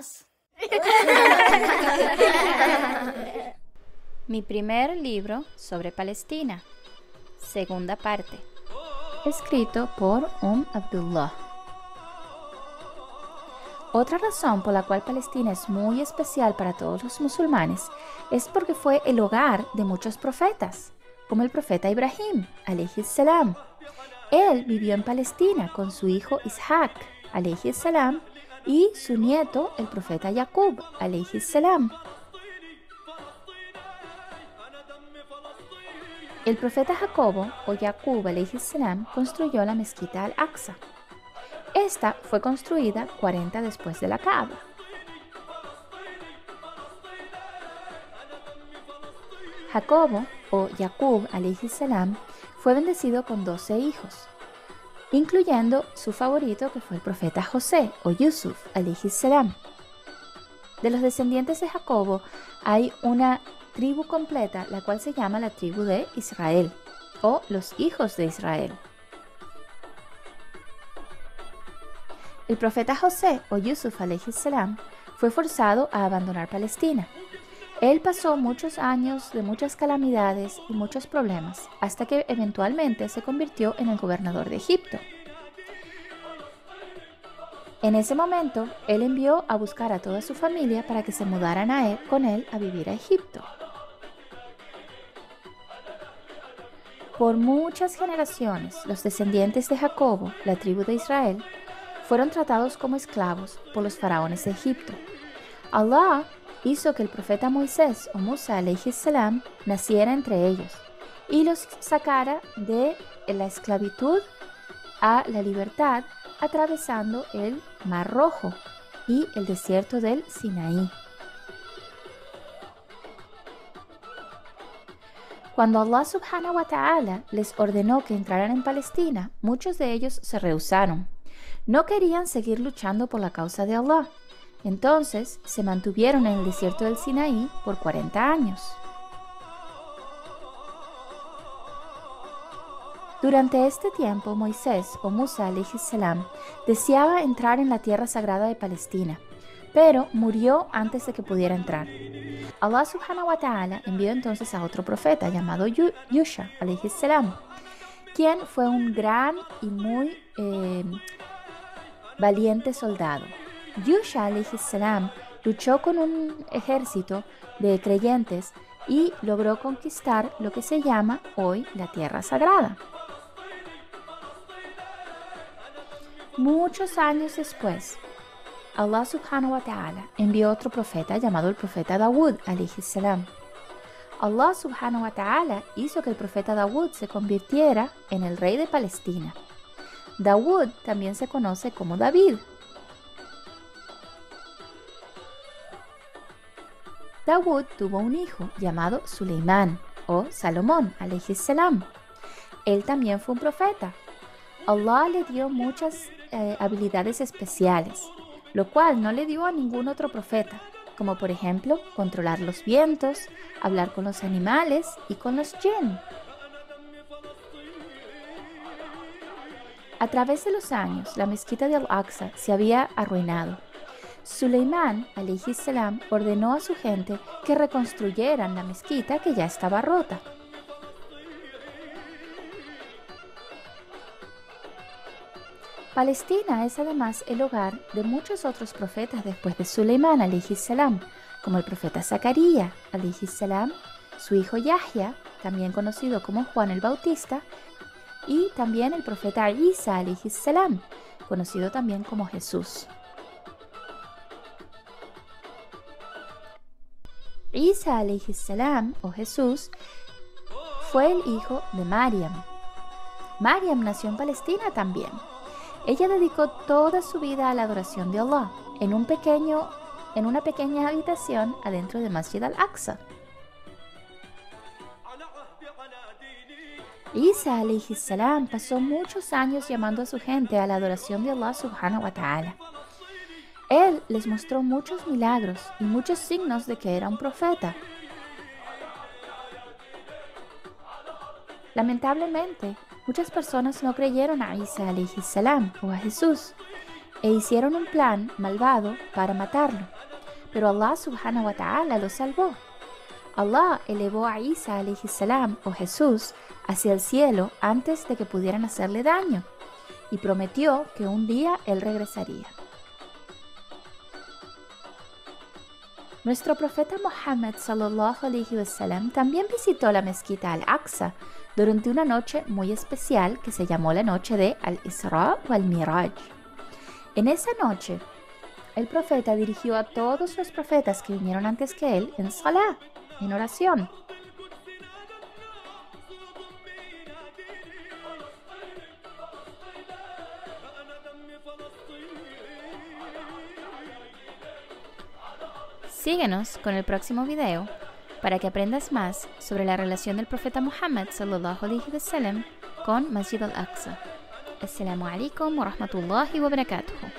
más. Mi primer libro sobre Palestina, segunda parte, escrito por Abdullah. Otra razón por la cual Palestina es muy especial para todos los musulmanes es porque fue el hogar de muchos profetas, como el profeta Ibrahim, alayhi salam. Él vivió en Palestina con su hijo Ishaq, alayhi salam, y su nieto, el profeta Jacob, alayhi salam. El profeta Jacobo, o Yaqub alayhi salam, construyó la mezquita Al-Aqsa. Esta fue construida 40 después de la Kaaba. Jacobo, o Yaqub alayhi salam, fue bendecido con 12 hijos, incluyendo su favorito, que fue el profeta José, o Yusuf alayhi salam. De los descendientes de Jacobo hay una tribu completa, la cual se llama la tribu de Israel, o los hijos de Israel. El profeta José, o Yusuf alayhi salam, fue forzado a abandonar Palestina. Él pasó muchos años de muchas calamidades y muchos problemas, hasta que eventualmente se convirtió en el gobernador de Egipto. En ese momento, él envió a buscar a toda su familia para que se mudaran con él a vivir a Egipto. Por muchas generaciones, los descendientes de Jacobo, la tribu de Israel, fueron tratados como esclavos por los faraones de Egipto. Allah hizo que el profeta Moisés, o Musa alayhi salam, naciera entre ellos y los sacara de la esclavitud a la libertad, atravesando el Mar Rojo y el desierto del Sinaí. Cuando Allah subhanahu wa ta'ala les ordenó que entraran en Palestina, muchos de ellos se rehusaron. No querían seguir luchando por la causa de Allah. Entonces se mantuvieron en el desierto del Sinaí por 40 años. Durante este tiempo, Moisés, o Musa alayhi salam, deseaba entrar en la tierra sagrada de Palestina, pero murió antes de que pudiera entrar. Allah subhanahu wa ta'ala envió entonces a otro profeta llamado Yusha alayhi salam, quien fue un gran y muy valiente soldado. Yusha alayhi salam luchó con un ejército de creyentes y logró conquistar lo que se llama hoy la Tierra Sagrada. Muchos años después, Allah subhanahu wa ta'ala envió otro profeta llamado el profeta Dawud alayhi salam. Allah subhanahu wa ta'ala hizo que el profeta Dawud se convirtiera en el rey de Palestina. Dawud también se conoce como David. Dawud tuvo un hijo llamado Suleimán, o Salomón alayhi salam. Él también fue un profeta. Allah le dio muchas habilidades especiales, lo cual no le dio a ningún otro profeta, como por ejemplo controlar los vientos, hablar con los animales y con los jinn. A través de los años, la mezquita de Al-Aqsa se había arruinado. Suleimán alayhi salam ordenó a su gente que reconstruyeran la mezquita que ya estaba rota. Palestina es además el hogar de muchos otros profetas después de Suleimán alayhi salam, como el profeta Zacarías alayhi salam, su hijo Yahya, también conocido como Juan el Bautista, y también el profeta Isa alayhi salam, conocido también como Jesús. Isa alayhi salam, o Jesús, fue el hijo de Mariam. Mariam nació en Palestina también. Ella dedicó toda su vida a la adoración de Allah en una pequeña habitación adentro de Masjid Al-Aqsa. Isa alayhi salam pasó muchos años llamando a su gente a la adoración de Allah subhanahu wa ta'ala. Él les mostró muchos milagros y muchos signos de que era un profeta. Lamentablemente, muchas personas no creyeron a Isa alayhi salam o a Jesús, e hicieron un plan malvado para matarlo, pero Allah subhanahu wa ta'ala lo salvó. Allah elevó a Isa alayhi salam o Jesús hacia el cielo antes de que pudieran hacerle daño y prometió que un día él regresaría. Nuestro profeta Muhammad sallallahu alayhi wasallam también visitó la mezquita Al-Aqsa durante una noche muy especial que se llamó la noche de Al-Isra o Al-Miraj. En esa noche, el profeta dirigió a todos los profetas que vinieron antes que él en salah, en oración. Síguenos con el próximo video para que aprendas más sobre la relación del profeta Muhammad sallallahu alayhi wa sallam con Masjid al-Aqsa. Assalamu alaikum wa rahmatullahi wa barakatuh.